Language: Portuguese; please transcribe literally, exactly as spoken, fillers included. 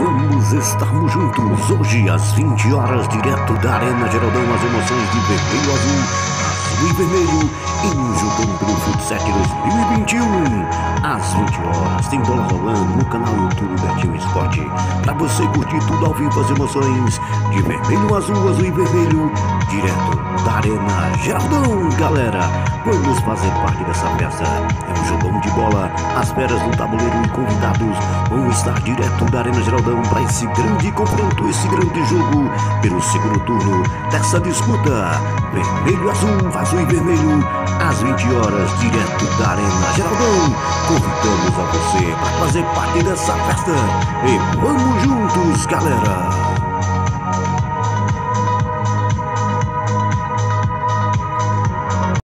vamos estarmos juntos hoje às vinte horas, direto da Arena Geraldão, as emoções de vermelho azul, azul e vermelho, em jogando pelo Futsal dois mil e vinte e um, às vinte horas, tem bola rolando no canal YouTube Betinho Esporte, pra você curtir tudo ao vivo, as emoções de vermelho, azul, azul e vermelho, direto da Arena Geraldão. Galera, vamos fazer parte dessa festa, é um jogão de bola, as feras no tabuleiro e convidados vão estar direto da Arena Geraldão para esse grande confronto, esse grande jogo pelo segundo turno dessa disputa, vermelho, azul, azul e vermelho, às vinte horas, direto da Arena Geraldão. Convidamos a você para fazer parte dessa festa e vamos juntos, galera!